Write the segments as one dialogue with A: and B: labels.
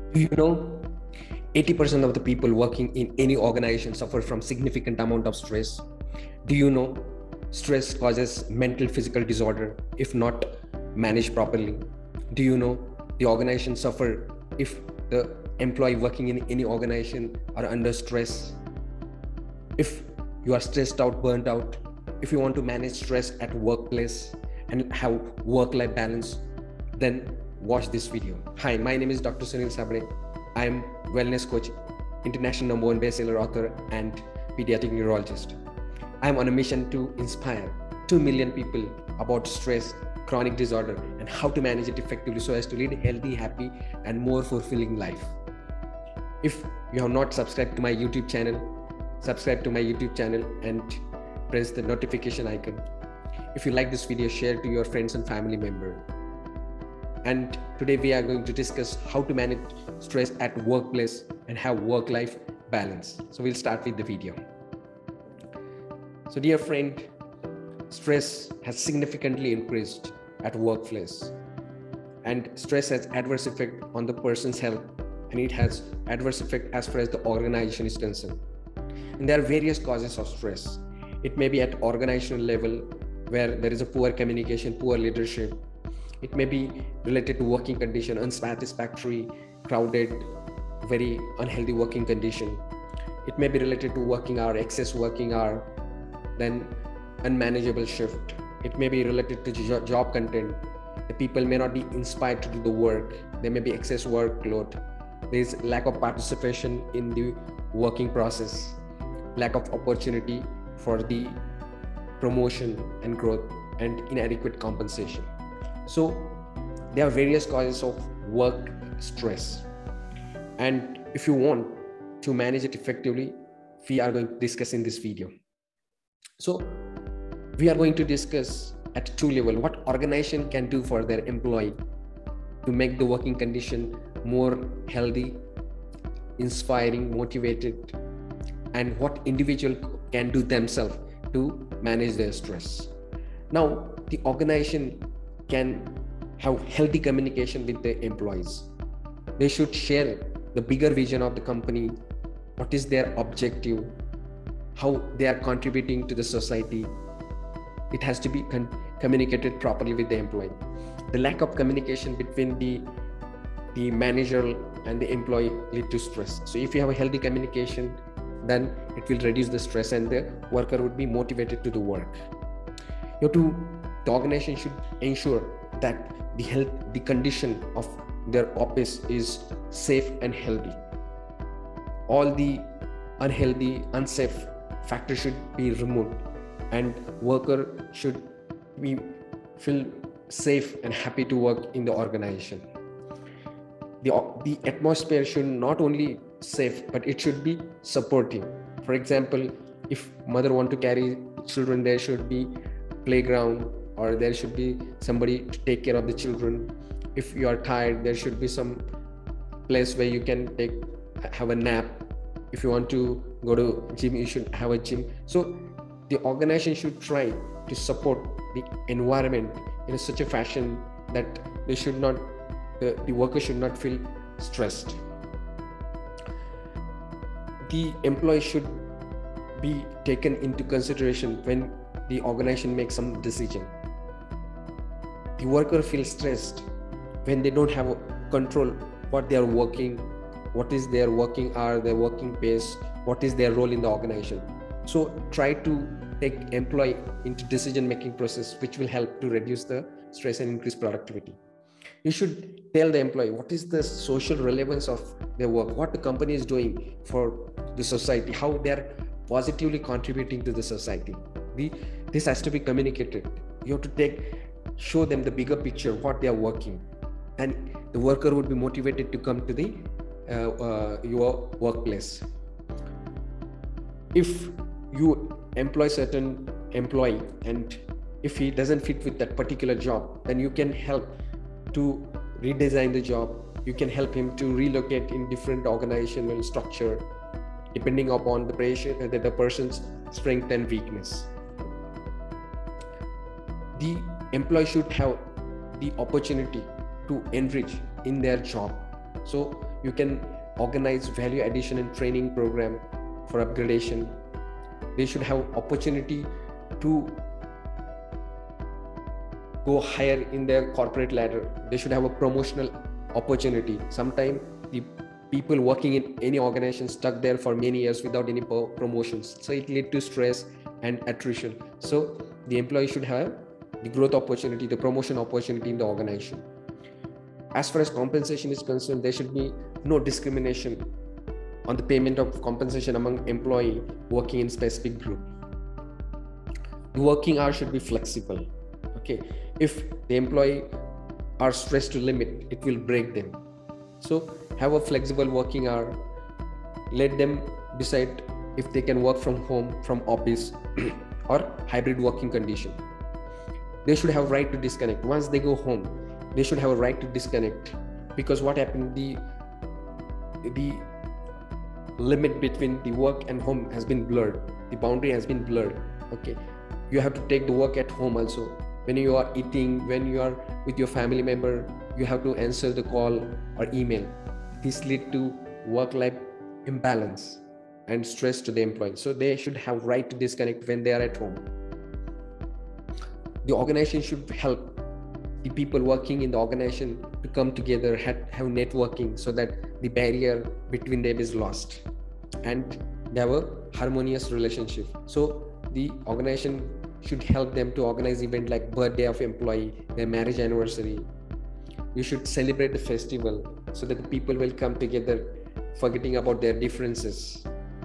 A: Do you know 80% of the people working in any organization suffer from significant amount of stress? Do you know stress causes mental physical disorder if not managed properly? Do you know the organization suffer if the employee working in any organization are under stress? If you are stressed out, burnt out, if you want to manage stress at workplace and have work-life balance, then watch this video. Hi, my name is Dr. Sunil Sabre. I am wellness coach, international number one bestseller author, and pediatric neurologist. I am on a mission to inspire 2 million people about stress, chronic disorder, and how to manage it effectively so as to lead a healthy, happy, and more fulfilling life. If you have not subscribed to my YouTube channel, subscribe to my YouTube channel and press the notification icon. If you like this video, share to your friends and family member. And today we are going to discuss how to manage stress at workplace and have work-life balance. So we'll start with the video. So dear friend, stress has significantly increased at workplace, and stress has adverse effect on the person's health, and it has adverse effect as far as the organization is concerned. And there are various causes of stress. It may be at organizational level where there is a poor communication, poor leadership. It may be related to working condition, unsatisfactory, crowded, very unhealthy working condition. It may be related to working hour, excess working hour, then unmanageable shift. It may be related to job content. The people may not be inspired to do the work. There may be excess workload. There is lack of participation in the working process, lack of opportunity for the promotion and growth, and inadequate compensation. So there are various causes of work stress, and if you want to manage it effectively, we are going to discuss in this video. So we are going to discuss at two levels what organization can do for their employee to make the working condition more healthy, inspiring, motivated, and what individual can do themselves to manage their stress. Now, the organization can have healthy communication with their employees. They should share the bigger vision of the company, what is their objective, how they are contributing to the society. It has to be communicated properly with the employee. The lack of communication between the manager and the employee lead to stress. So if you have a healthy communication, then it will reduce the stress and the worker would be motivated to do work. The organization should ensure that the condition of their office is safe and healthy. All the unhealthy, unsafe factors should be removed, and worker should feel safe and happy to work in the organization. The atmosphere should not only safe, but it should be supportive. For example, if mother want to carry children, there should be playground, or there should be somebody to take care of the children. If you are tired, there should be some place where you can have a nap. If you want to go to gym, you should have a gym. So the organization should try to support the environment in such a fashion that the worker should not feel stressed. The employee should be taken into consideration when the organization makes some decision. The worker feels stressed when they don't have control what they are working, what is their working hour, their working pace, what is their role in the organization. So try to take employee into decision-making process, which will help to reduce the stress and increase productivity. You should tell the employee what is the social relevance of their work, what the company is doing for the society, how they are positively contributing to the society. This has to be communicated. You have to show them the bigger picture, what they are working, and the worker would be motivated to come to your workplace. If you employ certain employee and if he doesn't fit with that particular job, then you can help to redesign the job. You can help him to relocate in different organizational structure depending upon the person's strength and weakness. The employee should have the opportunity to enrich in their job. So you can organize value addition and training program for upgradation. They should have opportunity to go higher in their corporate ladder. They should have a promotional opportunity. Sometimes the people working in any organization stuck there for many years without any promotions, so it leads to stress and attrition. So the employee should have the growth opportunity, the promotion opportunity in the organization. As far as compensation is concerned, there should be no discrimination on the payment of compensation among employee working in specific group. The working hours should be flexible. Okay, if the employee are stressed to limit, it will break them. So have a flexible working hour. Let them decide if they can work from home, from office, or hybrid working condition. They should have right to disconnect. Once they go home, they should have a right to disconnect, because what happened, the limit between the work and home has been blurred. The boundary has been blurred. Okay, you have to take the work at home also. When you are eating, when you are with your family member, you have to answer the call or email. This lead to work-life imbalance and stress to the employee. So they should have right to disconnect when they are at home. The organization should help the people working in the organization to come together, have networking, so that the barrier between them is lost and they have a harmonious relationship. So the organization should help them to organize events like birthday of employee, their marriage anniversary. You should celebrate the festival so that the people will come together, forgetting about their differences.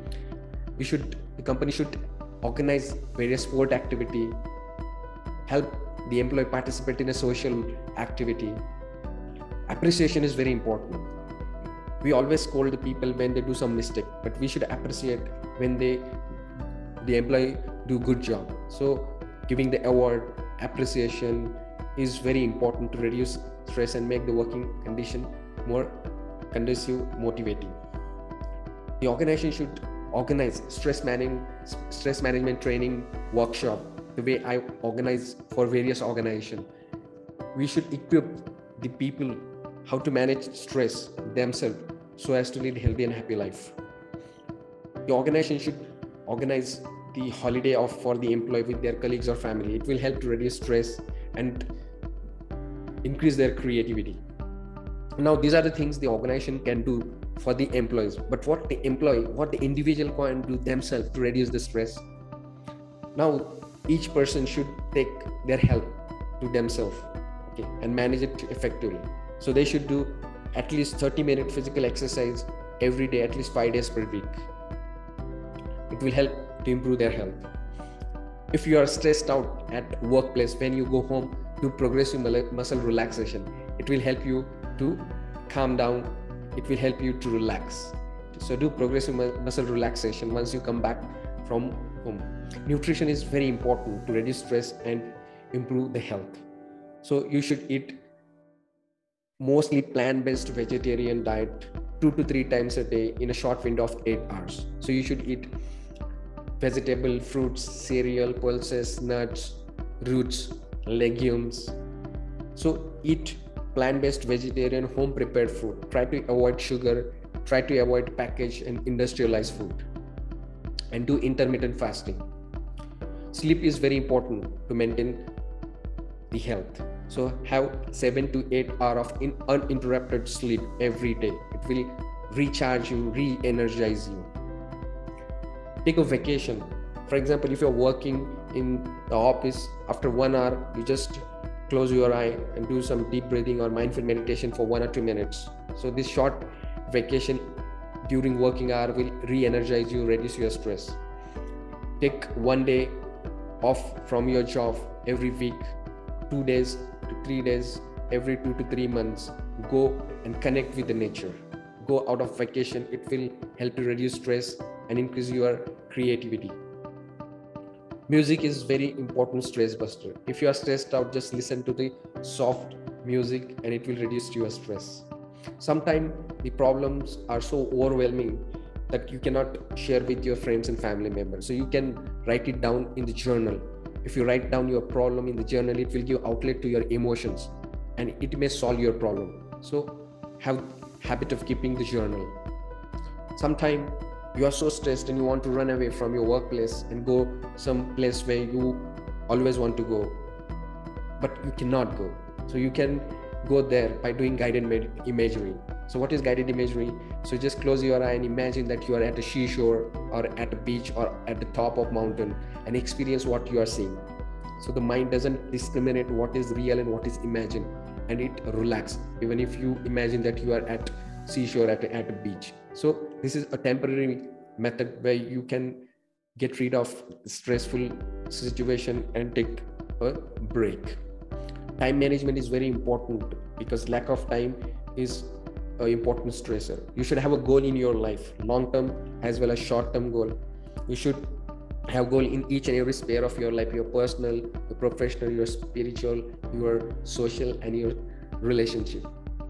A: The company should organize various sport activity, help the employee participate in a social activity. Appreciation is very important. We always scold the people when they do some mistake, but we should appreciate when the employee do good job. So giving the award, appreciation is very important to reduce stress and make the working condition more conducive, motivating. The organization should organize stress management training workshop, the way I organize for various organizations. We should equip the people how to manage stress themselves so as to lead a healthy and happy life. The organization should organize the holiday off for the employee with their colleagues or family. It will help to reduce stress and increase their creativity. Now, these are the things the organization can do for the employees, but what the individual can do themselves to reduce the stress. Now, each person should take their help to themselves, okay, and manage it effectively. So they should do at least 30-minute physical exercise every day, at least 5 days per week. It will help to improve their health. If you are stressed out at workplace, when you go home, do progressive muscle relaxation. It will help you to calm down. It will help you to relax. So do progressive muscle relaxation once you come back from home. Nutrition is very important to reduce stress and improve the health. So you should eat mostly plant-based vegetarian diet 2 to 3 times a day in a short window of 8 hours. So you should eat vegetable, fruits, cereal, pulses, nuts, roots, legumes. So eat plant-based vegetarian home prepared food. Try to avoid sugar, try to avoid packaged and industrialized food, and do intermittent fasting. Sleep is very important to maintain the health. So have 7 to 8 hours of uninterrupted sleep every day. It will recharge you, re-energize you. Take a vacation. For example, if you're working in the office, after 1 hour, you just close your eye and do some deep breathing or mindful meditation for 1 or 2 minutes. So this short vacation during working hour will re-energize you, reduce your stress. Take 1 day off from your job every week, 2 days to 3 days every 2 to 3 months. Go and connect with the nature. Go out of vacation. It will help to reduce stress and increase your creativity. Music is very important stress buster. If you are stressed out, just listen to the soft music and it will reduce your stress. Sometimes the problems are so overwhelming that you cannot share with your friends and family members. So you can write it down in the journal. If you write down your problem in the journal, it will give outlet to your emotions and it may solve your problem. So have habit of keeping the journal. Sometimes you are so stressed and you want to run away from your workplace and go some place where you always want to go, but you cannot go. So you can go there by doing guided imagery. So what is guided imagery? So just close your eye and imagine that you are at a seashore or at a beach or at the top of mountain and experience what you are seeing. So the mind doesn't discriminate what is real and what is imagined, and it relaxes even if you imagine that you are at seashore at a beach. So this is a temporary method where you can get rid of stressful situation and take a break. Time management is very important because lack of time is an important stressor. You should have a goal in your life, long-term as well as short-term goal. You should have goal in each and every sphere of your life, your personal, your professional, your spiritual, your social, and your relationship.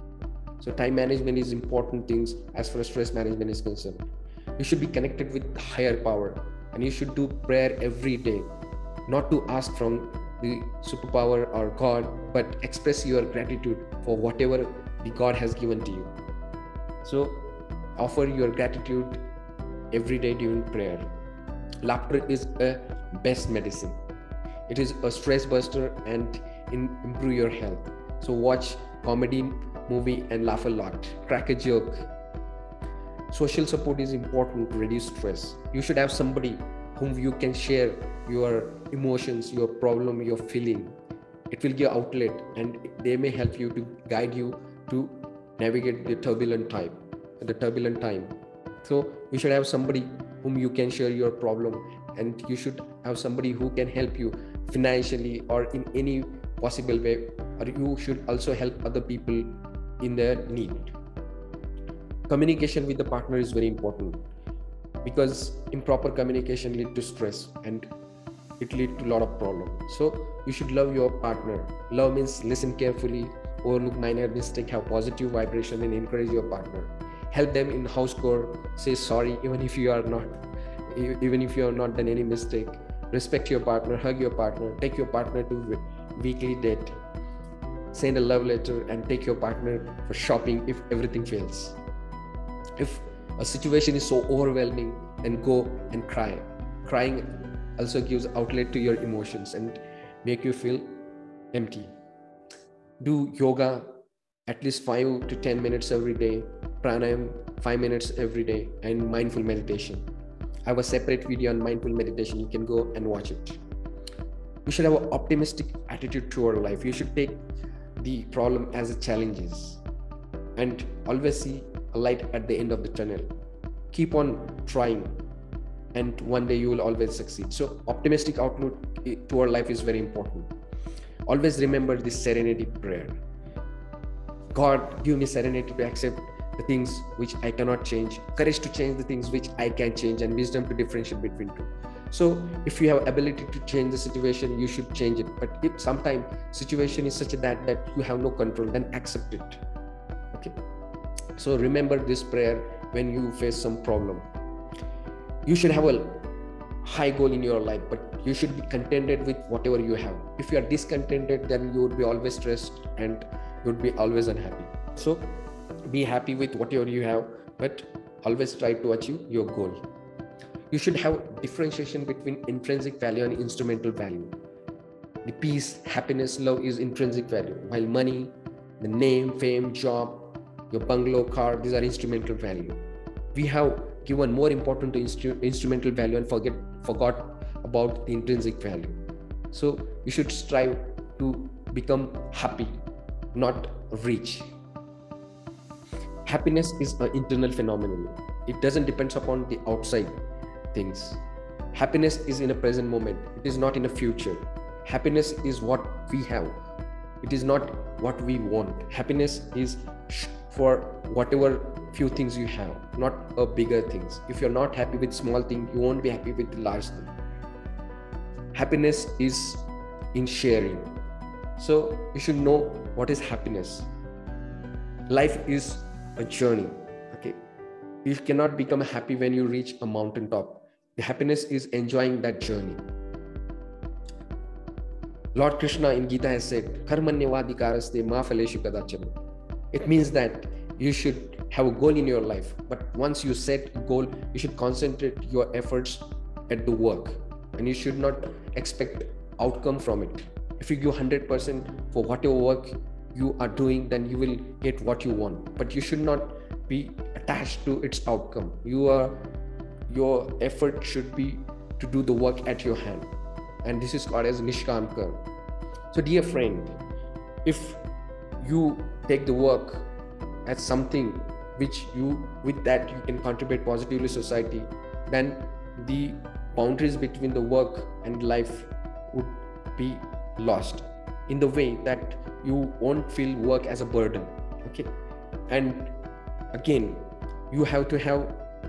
A: So time management is important things as far as stress management is concerned. You should be connected with higher power, and you should do prayer every day, not to ask from the superpower or God, but express your gratitude for whatever the God has given to you. So offer your gratitude every day during prayer. Laughter is a best medicine. It is a stress buster and improve your health. So watch comedy movie and laugh a lot. Crack a joke. Social support is important to reduce stress. You should have somebody whom you can share your emotions, your problem, your feeling. It will give outlet and they may help you to guide you to navigate the turbulent time. So you should have somebody whom you can share your problem, and you should have somebody who can help you financially or in any possible way, or you should also help other people in their need. Communication with the partner is very important because improper communication leads to stress and it leads to a lot of problems. So you should love your partner. Love means listen carefully, overlook minor mistake, have positive vibration, and encourage your partner. Help them in house chore, say sorry even if you are not done any mistake. Respect your partner, hug your partner, take your partner to weekly date, send a love letter, and take your partner for shopping if everything fails. If a situation is so overwhelming, then go and cry. Crying also gives outlet to your emotions and make you feel empty. Do yoga at least 5 to 10 minutes every day, pranayam 5 minutes every day, and mindful meditation. I have a separate video on mindful meditation. You can go and watch it. You should have an optimistic attitude toward life. You should take the problem as a challenges and always see a light at the end of the tunnel. Keep on trying and one day you will always succeed. So optimistic outlook toward life is very important. Always remember this serenity prayer. God, give me serenity to accept the things which I cannot change, courage to change the things which I can change, and wisdom to differentiate between two. So if you have ability to change the situation, you should change it. But if sometimes situation is such that you have no control, then accept it. Okay. So remember this prayer when you face some problem. You should have a high goal in your life, but you should be contented with whatever you have. If you are discontented, then you would be always stressed and you would be always unhappy. So be happy with whatever you have, but always try to achieve your goal. You should have differentiation between intrinsic value and instrumental value. The peace, happiness, love is intrinsic value, while money, the name, fame, job, your bungalow, car, these are instrumental value. We have given more important to instrumental value and forgot about the intrinsic value. So you should strive to become happy, not rich. Happiness is an internal phenomenon. It doesn't depend upon the outside things. Happiness is in a present moment. It is not in a future. Happiness is what we have. It is not what we want. Happiness is for whatever few things you have, not a bigger things. If you're not happy with small thing, you won't be happy with the large thing. Happiness is in sharing. So you should know what is happiness. Life is a journey. Okay, you cannot become happy when you reach a mountaintop. The happiness is enjoying that journey. Lord Krishna in Gita has said, Karmanyavadikaraste ma phaleshu kadachana. It means that you should have a goal in your life, but once you set a goal, you should concentrate your efforts at the work, and you should not expect outcome from it. If you give 100% for whatever work you are doing, then you will get what you want, but you should not be attached to its outcome. Your effort should be to do the work at your hand, and this is called as nishkam karm. So dear friend, if you take the work as something which with that you can contribute positively to society, then the boundaries between the work and life would be lost, in the way that you won't feel work as a burden. Okay, and again, you have to have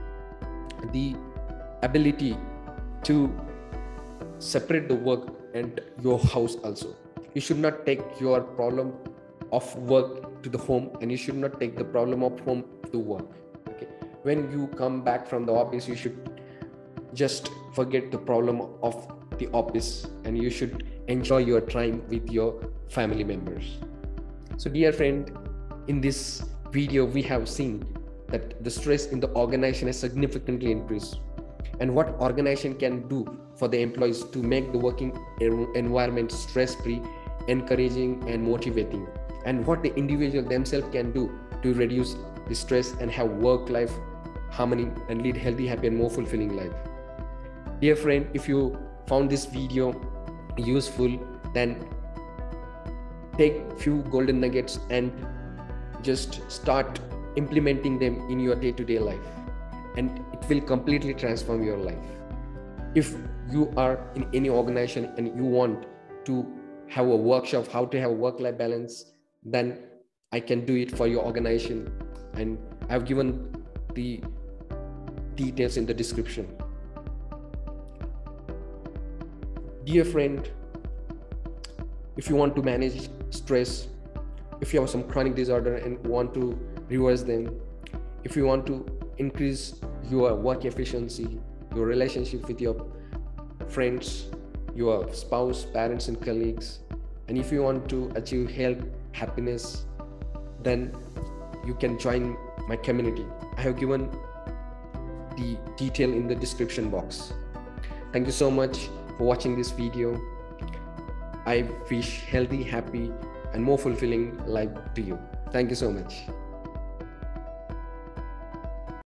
A: the ability to separate the work and your house also. You should not take your problem of work to the home, and you should not take the problem of home to work. Okay, when you come back from the office, you should just forget the problem of the office, and you should enjoy your time with your family members. So dear friend, in this video we have seen that the stress in the organization has significantly increased, and what organization can do for the employees to make the working environment stress-free, encouraging and motivating, and what the individual themselves can do to reduce the stress and have work-life harmony and lead healthy, happy and more fulfilling life. Dear friend, if you found this video useful, then take few golden nuggets and just start implementing them in your day-to-day life, and it will completely transform your life. If you are in any organization and you want to have a workshop how to have work-life balance, then I can do it for your organization, and I've given the details in the description. Dear friend, if you want to manage stress, if you have some chronic disorder and want to reverse them, if you want to increase your work efficiency, your relationship with your friends, your spouse, parents and colleagues, and if you want to achieve health, happiness, then you can join my community. I have given the detail in the description box. Thank you so much for watching this video. I wish healthy, happy and more fulfilling life to you. Thank you so much.